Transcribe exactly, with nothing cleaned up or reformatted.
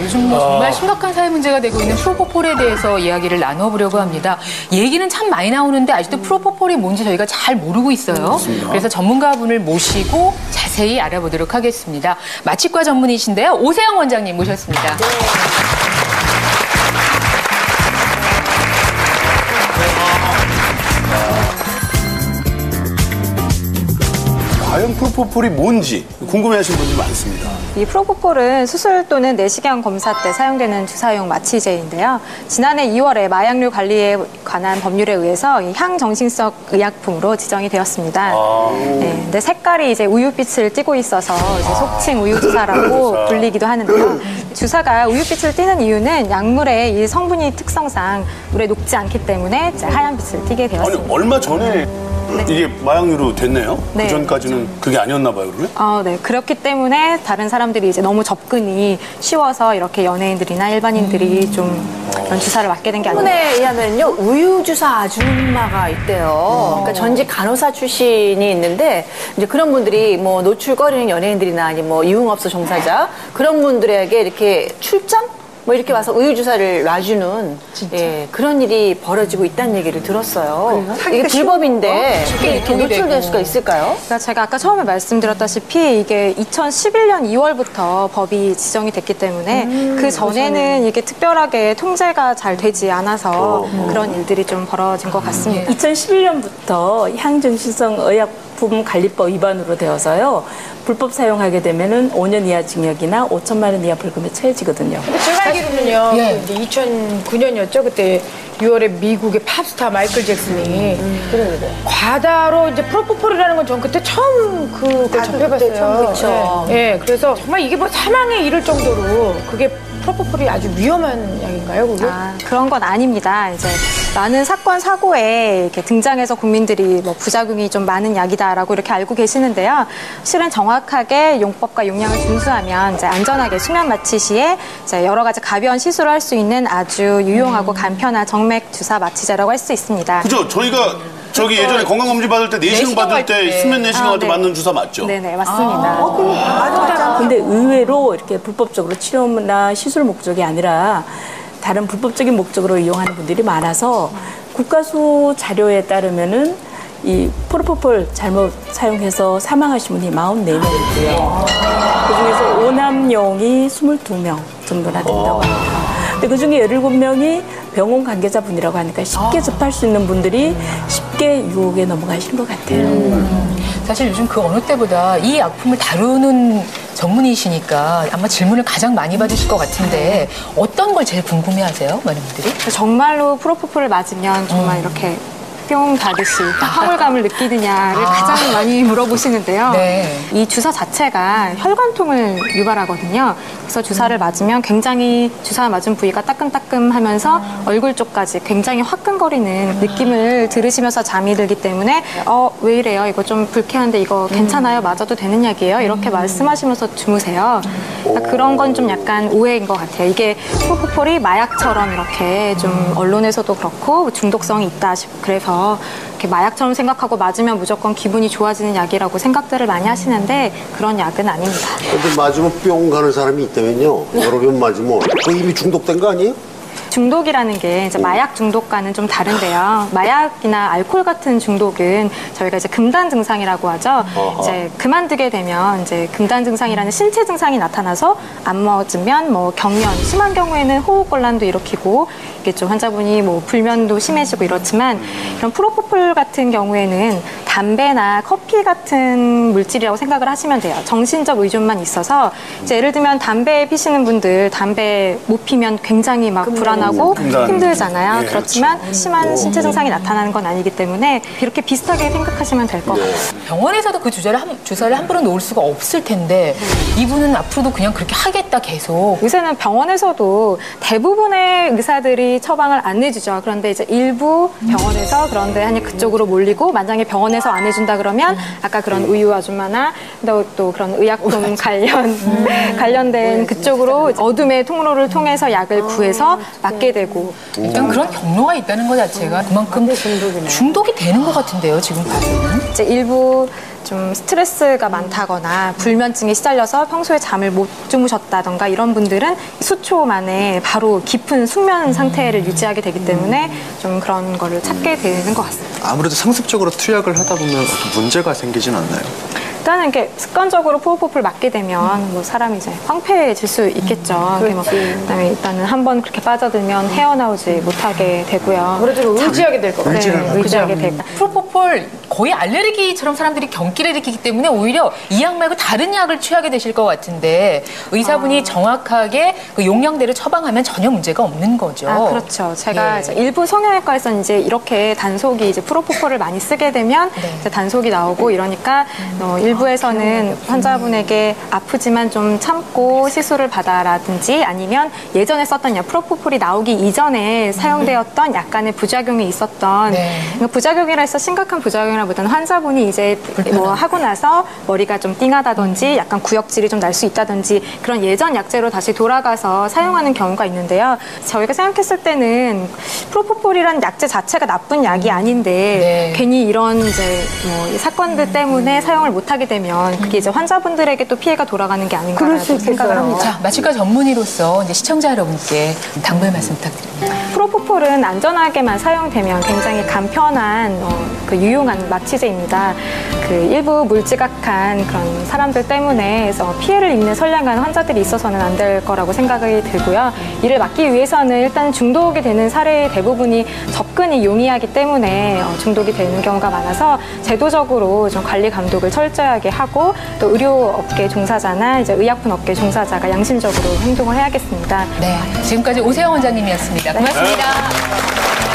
요즘 뭐 정말 심각한 사회 문제가 되고 있는 프로포폴에 대해서 이야기를 나눠보려고 합니다. 얘기는 참 많이 나오는데 아직도 프로포폴이 뭔지 저희가 잘 모르고 있어요. 그래서 전문가분을 모시고 자세히 알아보도록 하겠습니다. 마취과 전문의신데요. 오세영 원장님 모셨습니다. 네. 과연 프로포폴이 뭔지 궁금해하시는 분들이 많습니다. 이 프로포폴은 수술 또는 내시경 검사 때 사용되는 주사용 마취제인데요. 지난해 이월에 마약류 관리에 관한 법률에 의해서 향정신성 의약품으로 지정이 되었습니다. 아. 네, 근데 색깔이 이제 우유빛을 띠고 있어서 이제 속칭 우유주사라고 불리기도 하는데요. 주사가 우유빛을 띠는 이유는 약물의 이 성분이 특성상 물에 녹지 않기 때문에 이제 하얀 빛을 띠게 되었습니다. 아니, 얼마 전에 네. 이게 마약류로 됐네요? 네. 그 전까지는 그게 아니었나 봐요, 그러면? 어, 네. 그렇기 때문에 다른 사람들이 이제 너무 접근이 쉬워서 이렇게 연예인들이나 일반인들이 음. 좀 이런 주사를 맞게 된 게 아니에요. 신문에 의하면요, 우유주사 아줌마가 있대요. 그러니까 전직 간호사 출신이 있는데, 이제 그런 분들이 뭐 노출거리는 연예인들이나 아니면 뭐 유흥업소 종사자, 그런 분들에게 이렇게 출장? 뭐 이렇게 와서 우유주사를 놔주는 예, 그런 일이 벌어지고 있다는 얘기를 들었어요. 이게 불법인데 쉽게 이렇게 노출될 수가 있을까요? 그러니까 제가 아까 처음에 말씀드렸다시피 이게 이천십일 년 이월부터 법이 지정이 됐기 때문에 음, 그 전에는 이게 특별하게 통제가 잘 되지 않아서 어. 그런 일들이 좀 벌어진 것 같습니다. 이천십일 년부터 향정신성 의약품 관리법 위반으로 되어서요. 불법 사용하게 되면은 오 년 이하 징역이나 오천만 원 이하 벌금에 처해지거든요. 근데 제가 알기로는요, 예. 이천구 년이었죠. 그때 유월에 미국의 팝스타 마이클 잭슨이 음, 그래, 그래. 과다로 이제 프로포폴이라는 건 전 그때 처음 그걸 접해봤어요. 그렇죠. 예, 예, 그래서 정말 이게 뭐 사망에 이를 정도로 그게 프로포폴이 아주 위험한 약인가요, 그게? 아, 그런 건 아닙니다. 이제 많은 사건 사고에 이렇게 등장해서 국민들이 뭐 부작용이 좀 많은 약이다라고 이렇게 알고 계시는데요. 실은 정확하게 용법과 용량을 준수하면 이제 안전하게 수면 마취 시에 이제 여러 가지 가벼운 시술을 할 수 있는 아주 유용하고 간편한 정맥 주사 마취제라고 할 수 있습니다. 그죠? 저희가 저기 예전에 건강검진 받을 때 내시경 받을 때, 때 수면 내시경 할 때 아, 네. 맞는 주사 맞죠? 네네, 맞습니다. 아, 어, 맞아, 맞아. 근데 의외로 이렇게 불법적으로 치료나 시술 목적이 아니라 다른 불법적인 목적으로 이용하는 분들이 많아서 국가수 자료에 따르면은 이 프로포폴 잘못 사용해서 사망하신 분이 사십사 명이고요. 그중에서 오남용이 이십이 명 정도나 된다고 합니다. 근데 그중에 열일곱 명이 병원 관계자분이라고 하니까 쉽게 접할 수 있는 분들이 쉽게 유혹에 넘어가시는 것 같아요. 음. 사실 요즘 그 어느 때보다 이 약품을 다루는 전문의시니까 아마 질문을 가장 많이 받으실 것 같은데 어떤 걸 제일 궁금해하세요, 많은 분들이? 정말로 프로포폴을 맞으면 정말 음. 이렇게 뿅 가듯이 화물감을 느끼느냐를 아. 가장 많이 물어보시는데요. 네. 이 주사 자체가 혈관통을 유발하거든요. 그래서 주사를 맞으면 굉장히 주사 맞은 부위가 따끔따끔하면서 아. 얼굴 쪽까지 굉장히 화끈거리는 아. 느낌을 들으시면서 잠이 들기 때문에 어, 왜 이래요? 이거 좀 불쾌한데 이거 괜찮아요? 맞아도 되는 약이에요? 이렇게 음. 말씀하시면서 주무세요. 그러니까 그런 건 좀 약간 오해인 것 같아요. 이게 프로포폴이 마약처럼 이렇게 좀 언론에서도 그렇고 중독성이 있다 싶 그래서 이렇게 마약처럼 생각하고 맞으면 무조건 기분이 좋아지는 약이라고 생각들을 많이 하시는데 그런 약은 아닙니다. 근데 맞으면 뿅 가는 사람이 있다면요. 여러 번 맞으면 그 이미 중독된 거 아니에요? 중독이라는 게 이제 마약 중독과는 좀 다른데요. 마약이나 알코올 같은 중독은 저희가 이제 금단 증상이라고 하죠. 어허. 이제 그만두게 되면 이제 금단 증상이라는 신체 증상이 나타나서 안 먹으면 뭐 경련, 심한 경우에는 호흡곤란도 일으키고 이게 좀 환자분이 뭐 불면도 심해지고 이렇지만 이런 프로포폴 같은 경우에는 담배나 커피 같은 물질이라고 생각을 하시면 돼요. 정신적 의존만 있어서 이제 예를 들면 담배 피시는 분들 담배 못 피면 굉장히 막 불안하고 힘들잖아요. 네, 그렇지만 그렇죠. 심한 신체 증상이 나타나는 건 아니기 때문에 이렇게 비슷하게 생각하시면 될 것 같아요. 병원에서도 그 주사를, 한, 주사를 함부로 놓을 수가 없을 텐데 이분은 앞으로도 그냥 그렇게 하겠다 계속. 요새는 병원에서도 대부분의 의사들이 처방을 안 내주죠. 그런데 이제 일부 병원에서 그런데 한이 그쪽으로 몰리고 만약에 병원에서 안 해준다 그러면 아까 그런 우유 아줌마나 또, 또 그런 의약품 관련 관련된 그쪽으로 어둠의 통로를 통해서 약을 구해서 맞게 되고 일단 그런 경로가 있다는 것 자체가 그만큼 중독이 되는 것 같은데요, 지금 봐서는. 이제 일부 좀 스트레스가 많다거나 불면증에 시달려서 평소에 잠을 못 주무셨다던가 이런 분들은 수초 만에 바로 깊은 숙면 상태를 유지하게 되기 때문에 좀 그런 거를 찾게 되는 것 같습니다. 아무래도 상습적으로 투약을 하다 보면 어떤 문제가 생기진 않나요? 일단은 이렇게 습관적으로 프로포폴 맞게 되면 뭐 사람이 이제 황폐해질 수 있겠죠. 음, 뭐 그다음에 일단은 한번 그렇게 빠져들면 헤어나오지 못하게 되고요. 그래도 의지하게 될 것 같아요. 네, 의지하게 되고. 프로포폴 거의 알레르기처럼 사람들이 경기를 일으키기 때문에 오히려 이 약 말고 다른 약을 취하게 되실 것 같은데 의사분이 아. 정확하게 그 용량대로 처방하면 전혀 문제가 없는 거죠. 아, 그렇죠. 제가 예. 이제 일부 성형외과에서는 이제 이렇게 단속이 이제 프로포폴을 많이 쓰게 되면 네. 이제 단속이 나오고 이러니까 어, 일부에서는 환자분에게 아프지만 좀 참고 시술을 받아라든지 아니면 예전에 썼던 약 프로포폴이 나오기 이전에 사용되었던 약간의 부작용이 있었던 네. 그러니까 부작용이라 해서 심각한 부작용이라보다는 환자분이 이제 뭐 하고 나서 머리가 좀 띵하다든지 약간 구역질이 좀 날 수 있다든지 그런 예전 약제로 다시 돌아가서 사용하는 경우가 있는데요. 저희가 생각했을 때는 프로포폴이라는 약제 자체가 나쁜 약이 아닌데 네. 괜히 이런 이제 뭐 사건들 때문에 사용을 못하게 되면 그게 이제 환자분들에게 또 피해가 돌아가는 게 아닌가라고 생각을 합니다. 자, 마취과 전문의로서 이제 시청자 여러분께 당부의 말씀 부탁드립니다. 프로포폴은 안전하게만 사용되면 굉장히 간편한 어, 그 유용한 마취제입니다. 그 일부 물지각한 그런 사람들 때문에 어, 피해를 입는 선량한 환자들이 있어서는 안 될 거라고 생각이 들고요. 이를 막기 위해서는 일단 중독이 되는 사례의 대부분이 접근이 용이하기 때문에 어, 중독이 되는 경우가 많아서 제도적으로 좀 관리 감독을 철저하게 하고 또 의료업계 종사자나 이제 의약품 업계 종사자가 양심적으로 행동을 해야겠습니다. 네, 지금까지 오세영 원장님이었습니다. 고맙습니다.